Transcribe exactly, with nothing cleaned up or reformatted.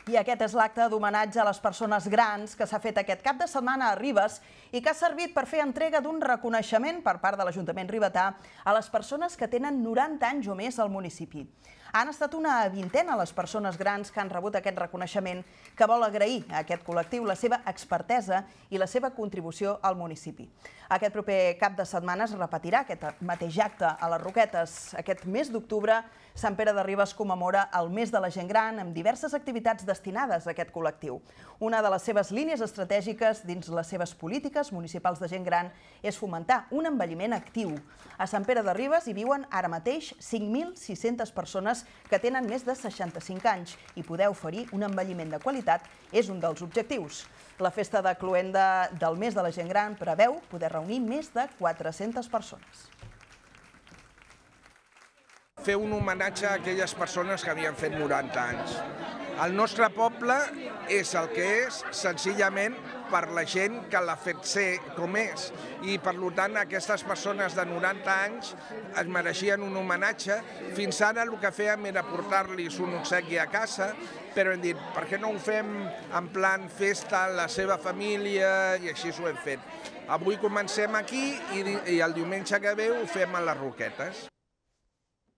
I aquest és l'acte d'homenatge a les persones grans que s'ha fet aquest cap de setmana a Ribes i que ha servit per fer entrega d'un reconeixement per part de l'Ajuntament ribetà a les persones que tenen noranta anys o més al municipi. Han estat una vintena les persones grans que han rebut aquest reconeixement, que vol agrair a aquest col·lectiu la seva expertesa i la seva contribució al municipi. Aquest proper cap de setmana es repetirà aquest mateix acte a les Roquetes. Aquest mes d'octubre, Sant Pere de Ribes commemora el mes de la gent gran amb diverses activitats destinades a aquest col·lectiu. Una de les seves línies estratègiques dins les seves polítiques municipals de gent gran és fomentar un envelliment actiu. A Sant Pere de Ribes hi viuen ara mateix cinc mil sis-centes persones que tenen més de seixanta-cinc anys i poder oferir un envelliment de qualitat és un dels objectius. La festa de cloenda del mes de la gent gran preveu poder reunir més de quatre-centes persones. Fer un homenatge a aquelles persones que havien fet noranta anys. El nostre poble és el que és senzillament per la gent que l'ha fet ser com és i per tant aquestes persones de noranta anys es mereixien un homenatge. Fins ara el que fèiem era portar-los un obsequi a casa, però hem dit, per què no ho fem en plan festa, la seva família, i així ho hem fet. Avui comencem aquí i el diumenge que ve ho fem a les Roquetes.